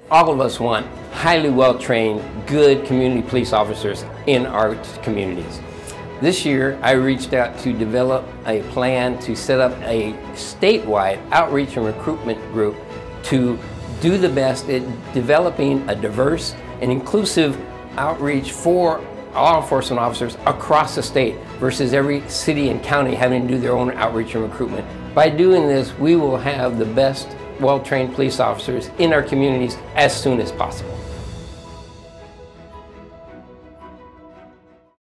All of us want highly well-trained, good community police officers in our communities. This year, I reached out to develop a plan to set up a statewide outreach and recruitment group to do the best at developing a diverse and inclusive outreach for law enforcement officers across the state versus every city and county having to do their own outreach and recruitment. By doing this, we will have the best well-trained police officers in our communities as soon as possible.